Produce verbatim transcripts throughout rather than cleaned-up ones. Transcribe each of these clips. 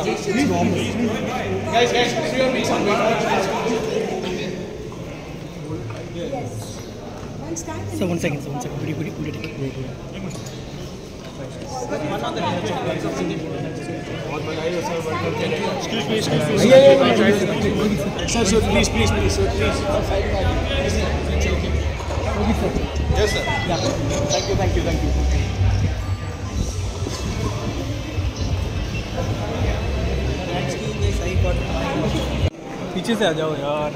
It's normal. Guys, guys, three on me, some Yes. One start. So one second, so one second. Video, video, video. Wait, wait. Excuse me, excuse me. Yeah, yeah, yeah. Sir, sir, please, please, please, sir, please. Yes, sir. Yeah. Thank you, thank you, thank you. पीछे से आ जाओ यार.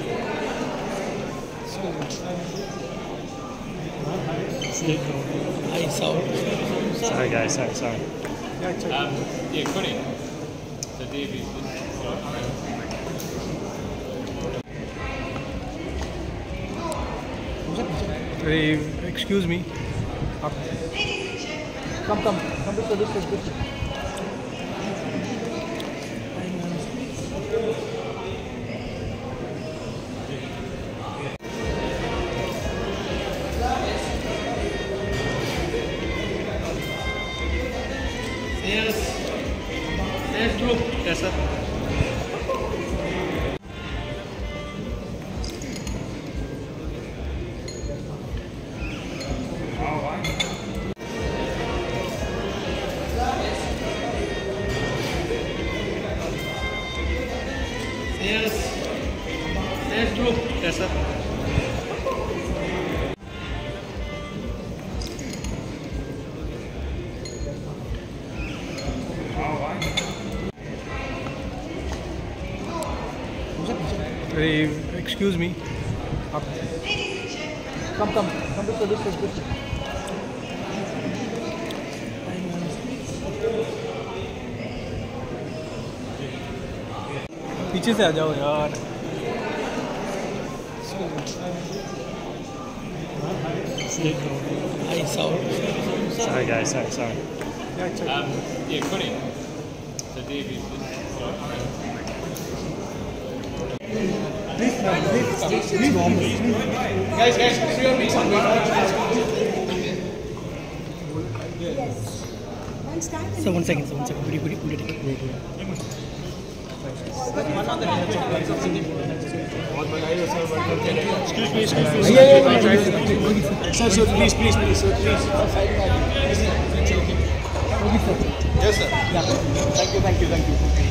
I saw. Sorry guys, sorry, sorry. Um, yeah, Connie. So Davey. Hey, excuse me. Up. Come, come, come this way, this way, this way. Yes. Yes, true. Yes, sir. Yes. Yes, true. Yes, sir. Hey, excuse me. Up. Come, come, come this way, this way, this way. पीछे से आ जाओ यार. I saw. Sorry guys, sorry, sorry. Um, yeah, Connie. So Davey. Please, please, please, normal. Guys, guys, three on me, some Yes. One start. So one second, so one second. Video, video, video. Wait, wait. Excuse me, excuse me. Yeah, yeah, yeah. Sir, sir, please, please, please, sir, please. Yes, sir. Yeah. Thank you, thank you, thank you.